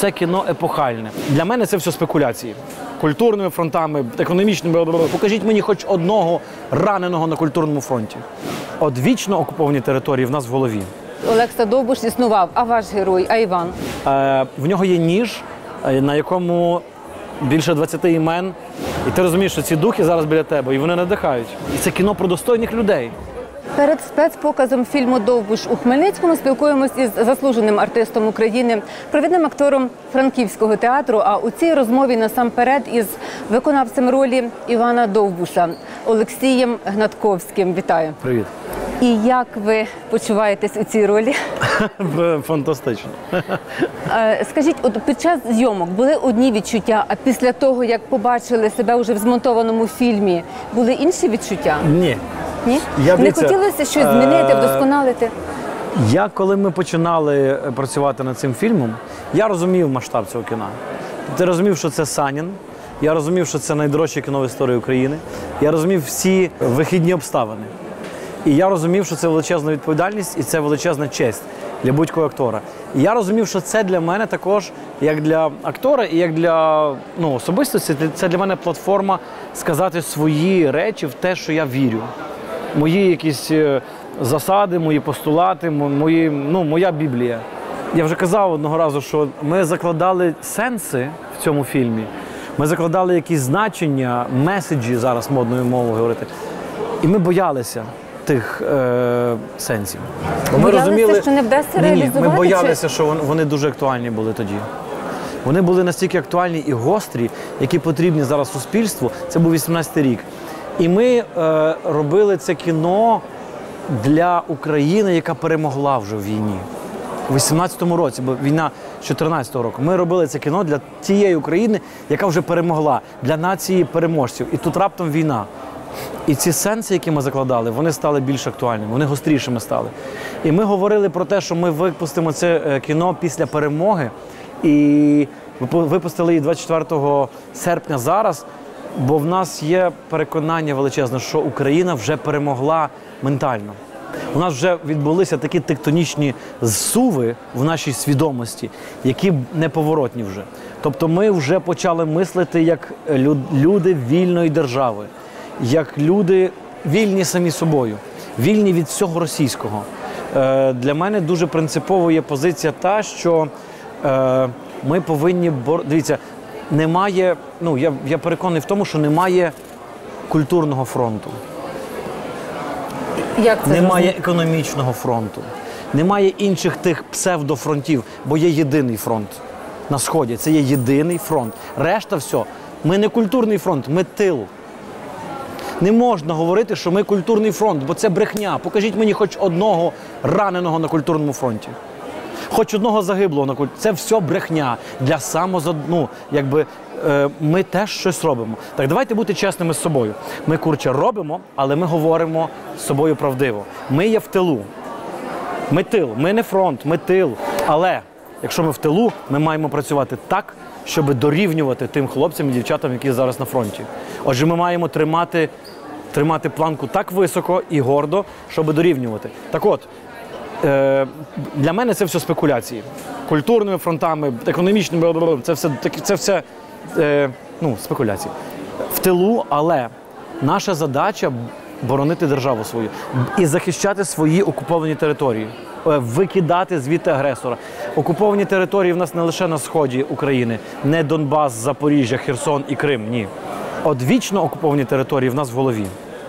це кіно епохальне. Для мене це все спекуляції. Культурними фронтами, економічними. Покажіть мені хоч одного раненого на культурному фронті. От вічно окуповані території в нас в голові. Олекса Довбуш існував, а ваш герой, а Іван? В нього є ніж, на якому більше 20 імен. І ти розумієш, що ці духи зараз біля тебе, і вони надихають. І це кіно про достойних людей. Перед спецпоказом фільму «Довбуш» у Хмельницькому спілкуємось із заслуженим артистом України, провідним актором Франківського театру, а у цій розмові насамперед із виконавцем ролі Івана Довбуша Олексієм Гнатковським. Вітаю. Привіт. І як ви почуваєтесь у цій ролі? Фантастично. Скажіть, от під час зйомок були одні відчуття, а після того, як побачили себе вже в змонтованому фільмі, були інші відчуття? Ні. Ні? Не хотілося щось змінити, вдосконалити? Коли ми починали працювати над цим фільмом, я розумів масштаб цього кіна. Ти розумів, що це Санін, я розумів, що це найдорожче кіно в історії України, я розумів всі вихідні обставини. І я розумів, що це величезна відповідальність і це величезна честь для будь-якого актора. І я розумів, що це для мене також, як для актора і як для особистості, це для мене платформа сказати свої речі в те, що я вірю. Мої якісь засади, мої постулати, моя Біблія. Я вже казав одного разу, що ми закладали сенси в цьому фільмі, ми закладали якісь значення, меседжі, зараз модною мовою говорити, і ми боялися тих сенсів. Ми розуміли, що не вдасться реалізувати? Ми боялися, що вони дуже актуальні були тоді. Вони були настільки актуальні і гострі, які потрібні зараз суспільству. Це був 18-й рік. І ми робили це кіно для України, яка перемогла вже в війні. У 18-му році, бо війна з 14-го року. Ми робили це кіно для тієї України, яка вже перемогла, для нації переможців. І тут раптом війна. І ці сенси, які ми закладали, вони стали більш актуальними, вони гострішими стали. І ми говорили про те, що ми випустимо це кіно після перемоги. І випустили її 24 серпня зараз, бо в нас є переконання величезне, що Україна вже перемогла ментально. У нас вже відбулися такі тектонічні зсуви в нашій свідомості, які неповоротні вже. Тобто ми вже почали мислити як люди вільної держави, як люди вільні самі собою, вільні від всього російського. Для мене дуже принципово є позиція та, що ми повинні дивіться, немає, я переконаний в тому, що немає культурного фронту. Як це немає економічного фронту, немає інших тих псевдофронтів, бо є єдиний фронт на Сході, це є єдиний фронт. Решта все, ми не культурний фронт, ми тил. Не можна говорити, що ми культурний фронт, бо це брехня. Покажіть мені хоч одного раненого на культурному фронті. Хоч одного загиблого на культурному. Це все брехня. Для ми теж щось робимо. Так давайте бути чесними з собою. Ми, робимо, але ми говоримо з собою правдиво. Ми є в тилу. Ми тил. Ми не фронт, ми тил. Але якщо ми в тилу, ми маємо працювати так, щоб дорівнювати тим хлопцям і дівчатам, які зараз на фронті. Отже, ми маємо тримати планку так високо і гордо, щоб дорівнювати. Так от, для мене це все спекуляції. Культурними фронтами, економічними, це все спекуляції. В тилу, але наша задача – боронити державу свою і захищати свої окуповані території, викидати звідти агресора. Окуповані території в нас не лише на сході України, не Донбас, Запоріжжя, Херсон і Крим, ні. От вічно окуповані території в нас в голові.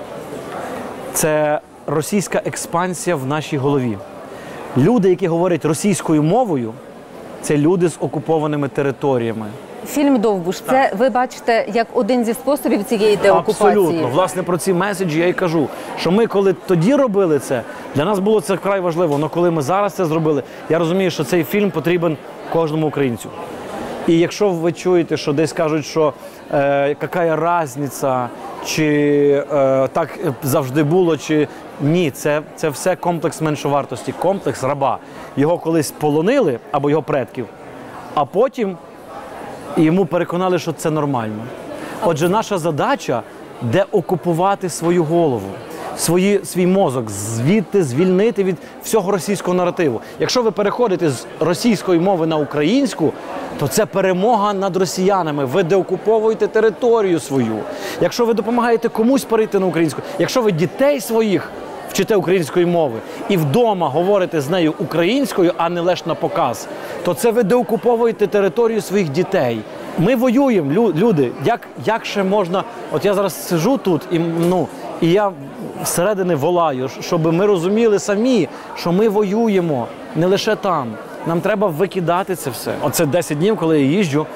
Це російська експансія в нашій голові. Люди, які говорять російською мовою, це люди з окупованими територіями. Фільм «Довбуш» – це ви бачите як один зі способів цієї деокупації? Абсолютно. Власне, про ці меседжі я й кажу, що ми, коли тоді робили це, для нас було це вкрай важливо, але коли ми зараз це зробили, я розумію, що цей фільм потрібен кожному українцю. І якщо ви чуєте, що десь кажуть, що яка різниця, чи так завжди було, чи ні, це все комплекс меншовартості, комплекс раба. Його колись полонили, або його предків, а потім йому переконали, що це нормально. Отже, наша задача – деокупувати свою голову, свій мозок, звідти звільнити від всього російського наративу. Якщо ви переходите з російської мови на українську, то це перемога над росіянами. Ви деокуповуєте територію свою. Якщо ви допомагаєте комусь перейти на українську, якщо ви дітей своїх вчите української мови і вдома говорите з нею українською, а не лише на показ, то це ви деокуповуєте територію своїх дітей. Ми воюємо, люди. Як ще можна... От я зараз сиджу тут і я всередини волаю, щоб ми розуміли самі, що ми воюємо не лише там. Нам треба викидати це все. Оце 10 днів, коли я їжджу,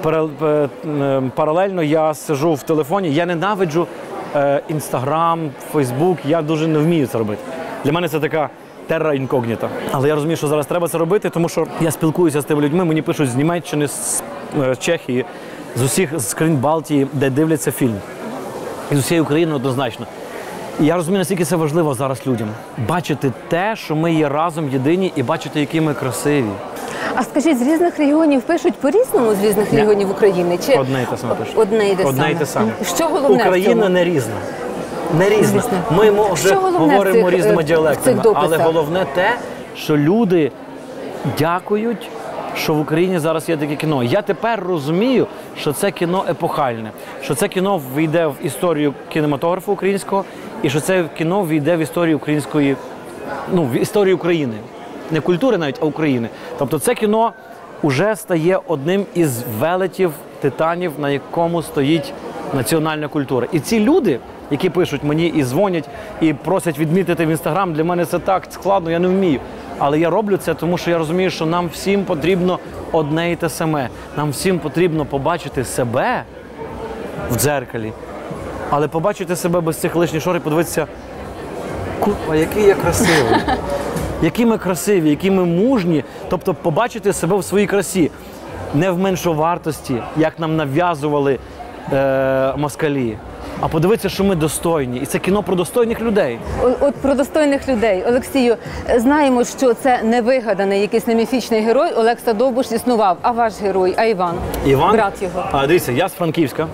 паралельно я сиджу в телефоні, я ненавиджу Інстаграм, Фейсбук, я дуже не вмію це робити. Для мене це така терра інкогніта. Але я розумію, що зараз треба це робити, тому що я спілкуюся з тими людьми, мені пишуть з Німеччини, з Чехії, з усіх з країн Балтії, де дивляться фільм. І з усієї України однозначно. І я розумію, наскільки це важливо зараз людям. Бачити те, що ми є разом єдині, і бачити, які ми красиві. А скажіть, з різних регіонів пишуть по-різному, з різних регіонів України? Чи одне і те саме пишуть. Одне і те саме. Що головне Україна не різна. Не різна. Ми вже говоримо різними діалектами, але головне те, що люди дякують, що в Україні зараз є таке кіно. Я тепер розумію, що це кіно епохальне, що це кіно війде в історію кінематографу українського, і що це кіно війде в історію української, в історію України. Не культури навіть, а України. Тобто це кіно вже стає одним із велетів, титанів, на якому стоїть національна культура. І ці люди, які пишуть мені і дзвонять, і просять відмітити в Інстаграм, для мене це так складно, я не вмію. Але я роблю це, тому що я розумію, що нам всім потрібно одне і те саме. Нам всім потрібно побачити себе в дзеркалі, але побачити себе без цих лишніх шор і подивитися, курва, який я красивий. Які ми красиві, які ми мужні, тобто побачити себе в своїй красі, не в меншовартості, як нам нав'язували москалі, а подивитися, що ми достойні. І це кіно про достойних людей. От про достойних людей. Олексію, знаємо, що це не вигаданий якийсь неміфічний герой. Олекса Довбуш існував. А ваш герой, а Іван? Брат його. Дивіться, я з Франківська.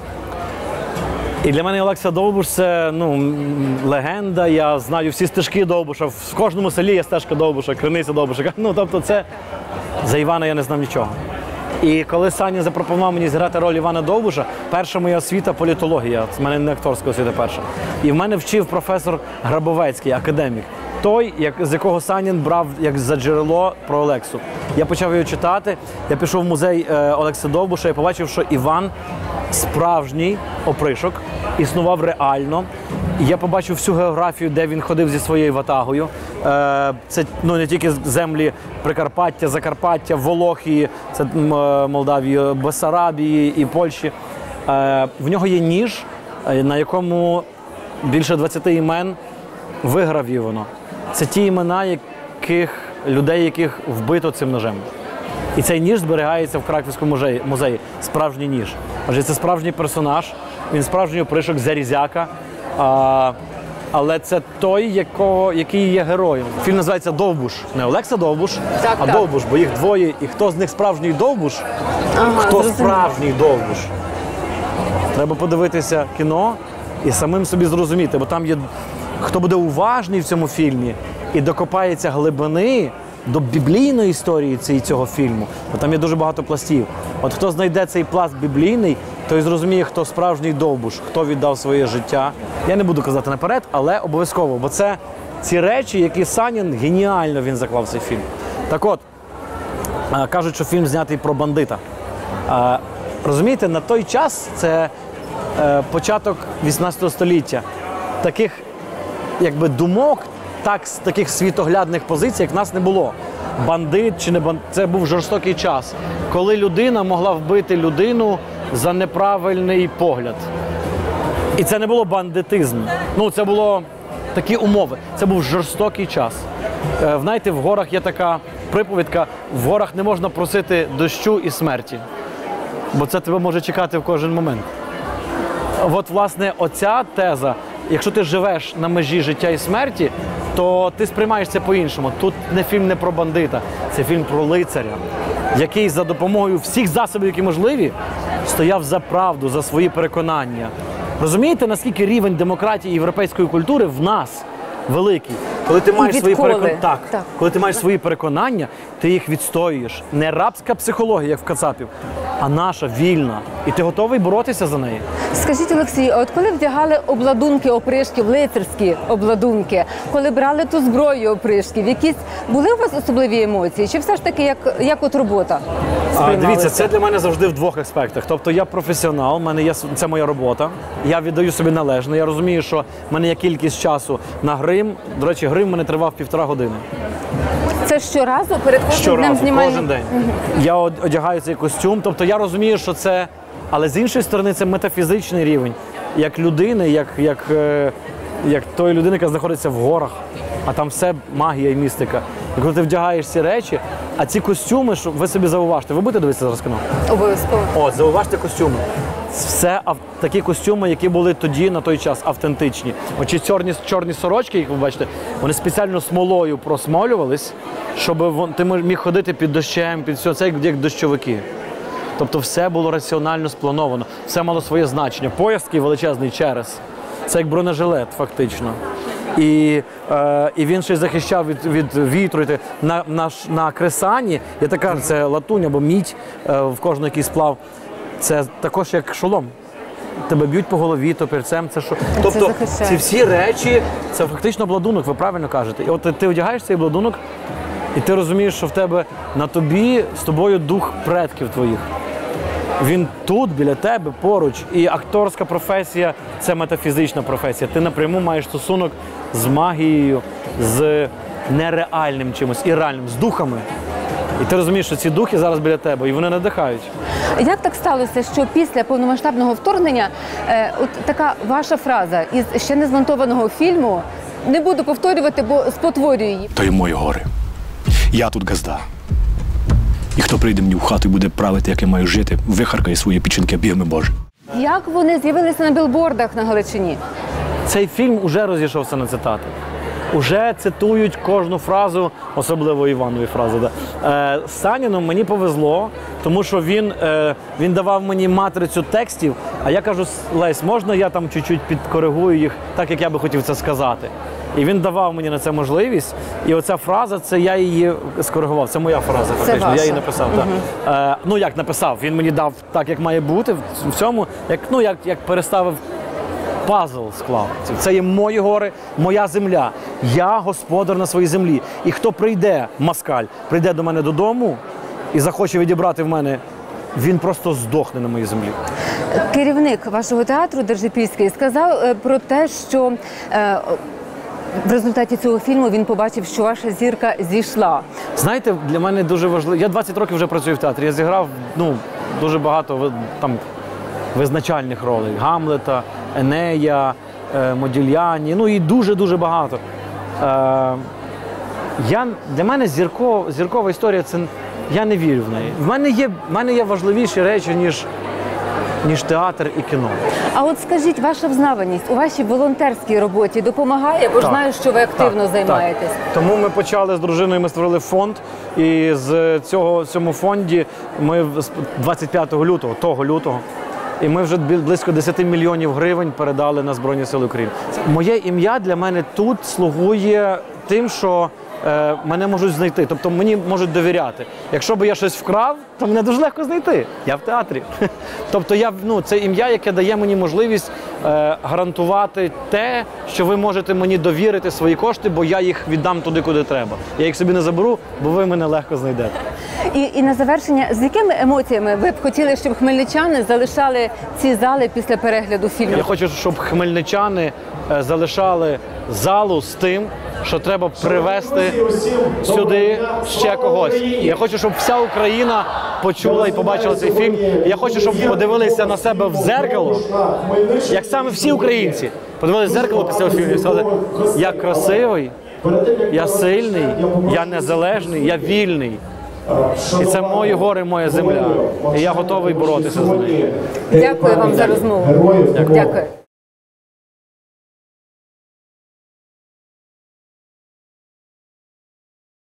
І для мене Олекса Довбуш – це легенда, я знаю всі стежки Довбуша, в кожному селі є стежка Довбуша, криниця Довбуша. Тобто це, за Івана я не знав нічого. І коли Саня запропонував мені зіграти роль Івана Довбуша, перша моя освіта – політологія, в мене не акторська освіта перша. І в мене вчив професор Грабовецький, академік. Той, з якого Санін брав як за джерело про Олексу. Я почав його читати, я пішов в музей Олекси Довбуша і побачив, що Іван справжній опришок, існував реально. Я побачив всю географію, де він ходив зі своєю ватагою. Це не тільки землі Прикарпаття, Закарпаття, Волохії, це Молдавії, Бессарабії і Польщі. В нього є ніж, на якому більше 20 імен виграв'ювано. Це ті імена людей, яких вбито цим ножем. І цей ніж зберігається в Краківському музеї. Справжній ніж. Адже це справжній персонаж, він справжній опришок Зарізяка. Але це той, який є героєм. Фільм називається «Довбуш». Не Олекса Довбуш, а Довбуш, бо їх двоє. І хто з них справжній Довбуш, хто справжній Довбуш. Треба подивитися кіно і самим собі зрозуміти, бо там є, хто буде уважний в цьому фільмі і докопається глибини до біблійної історії цього фільму, бо там є дуже багато пластів. От хто знайде цей пласт біблійний, той зрозуміє, хто справжній Довбуш, хто віддав своє життя. Я не буду казати наперед, але обов'язково, бо це ці речі, які Санін геніально він заклав в цей фільм. Так от, кажуть, що фільм знятий про бандита. Розумієте, на той час, це початок 18 століття, таких думок, таких світоглядних позицій, як в нас не було. Бандит чи не бандит, це був жорстокий час, коли людина могла вбити людину за неправильний погляд. І це не було бандитизм. Це було такі умови. Це був жорстокий час. Знаєте, в горах є така приповідка: в горах не можна просити дощу і смерті, бо це тебе може чекати в кожен момент. От, власне, оця теза, якщо ти живеш на межі життя і смерті, то ти сприймаєш це по-іншому. Тут фільм не про бандита, це фільм про лицаря, який за допомогою всіх засобів, які можливі, стояв за правду, за свої переконання. Розумієте, наскільки рівень демократії і європейської культури в нас великий? Коли ти маєш коли ти маєш свої переконання, ти їх відстоюєш. Не рабська психологія, як в кацапів, а наша, вільна. І ти готовий боротися за неї. Скажіть, Олексій, от коли вдягали обладунки опришків, лицарські обладунки, коли брали ту зброю опришків, якісь були у вас особливі емоції? Чи все ж таки як от робота сприймалася? Дивіться, це для мене завжди в двох аспектах. Тобто я професіонал, це моя робота, я віддаю собі належне, я розумію, що в мене є кількість часу на грим. До речі, грим в мене тривав 1,5 години. Це щоразу перед кожним днем знімання? Кожен день. Я одягаю цей костюм, тобто я розумію, що це, але з іншої сторони це метафізичний рівень, як людини, як тої людини, яка знаходиться в горах, а там все магія і містика. І коли ти вдягаєш ці речі, а ці костюми, що ви собі зауважте, ви будете дивитися зараз кіно? Обов'язково. От, зауважте костюми. Все такі костюми, які були тоді, на той час, автентичні. Оці чорні сорочки, як ви бачите, вони спеціально смолою просмолювались, щоб ти міг ходити під дощем, під все, це як дощовики. Тобто все було раціонально сплановано, все мало своє значення. Пояс такий величезний через. Це як бронежилет, фактично. І він ще й захищав від вітру. На кресані, я так кажу, це латунь або мідь, в кожному який сплав. Це також як шолом. Тебе б'ють по голові, топірцем, це що. Тобто ці всі речі, це фактично обладунок, ви правильно кажете. І от ти одягаєш цей обладунок, і ти розумієш, що в тебе на тобі, з тобою дух предків твоїх. Він тут, біля тебе, поруч. І акторська професія – це метафізична професія. Ти напряму маєш стосунок з магією, з нереальним чимось, і реальним, з духами. І ти розумієш, що ці духи зараз біля тебе, і вони надихають. Як так сталося, що після повномасштабного вторгнення от така ваша фраза із ще не змонтованого фільму, не буду повторювати, бо спотворюю її. То й мої гори. Я тут газда. І хто прийде мені в хату і буде правити, як я маю жити, вихаркає свої печінки, бігми Боже. Як вони з'явилися на білбордах на Галичині? Цей фільм уже розійшовся на цитати. Уже цитують кожну фразу, особливо Іванові фразу. Да. З Саніном мені повезло, тому що він давав мені матрицю текстів, а я кажу: Лесь, можна я там чуть-чуть підкоригую їх, так як я би хотів це сказати? І він давав мені на це можливість, і оця фраза, це я її скоригував, це моя фраза, фактично, я її написав. Так. Ну як написав, він мені дав так, як має бути, в цьому, як переставив пазл склав. Це є мої гори, моя земля. Я господар на своїй землі. І хто прийде, москаль, прийде до мене додому і захоче відібрати в мене, він просто здохне на моїй землі. Керівник вашого театру Держипільський сказав про те, що в результаті цього фільму він побачив, що ваша зірка зійшла. Знаєте, для мене дуже важливо, я 20 років вже працюю в театрі, я зіграв дуже багато там визначальних ролей. Гамлета, Енея, Модільяні, і дуже-дуже багато. Для мене зіркова історія, я не вірю в неї. В мене є важливіші речі, ніж театр і кіно. А от скажіть, ваша взнаваність у вашій волонтерській роботі допомагає? Бо ж знаю, що ви активно займаєтесь. Так. Тому ми почали з дружиною, ми створили фонд, і з цьому фонді ми 25 лютого, того лютого, і ми вже близько 10 мільйонів гривень передали на Збройні Сили України. Моє ім'я для мене тут слугує тим, що мене можуть знайти, тобто мені можуть довіряти. Якщо б я щось вкрав, то мене дуже легко знайти. Я в театрі. Тобто це ім'я, яке дає мені можливість гарантувати те, що ви можете мені довірити свої кошти, бо я їх віддам туди, куди треба. Я їх собі не заберу, бо ви мене легко знайдете. І на завершення, з якими емоціями ви б хотіли, щоб хмельничани залишали ці зали після перегляду фільму? Я хочу, щоб хмельничани залишали залу з тим, що треба привезти сюди ще когось. Я хочу, щоб вся Україна почула і побачила цей фільм. Я хочу, щоб подивилися на себе в дзеркало, як саме всі українці. Подивилися в дзеркало після фільму і сказали: я красивий, я сильний, я незалежний, я вільний. І це мої гори, моя земля. І я готовий боротися за неї. Дякую вам за розмову. Дякую.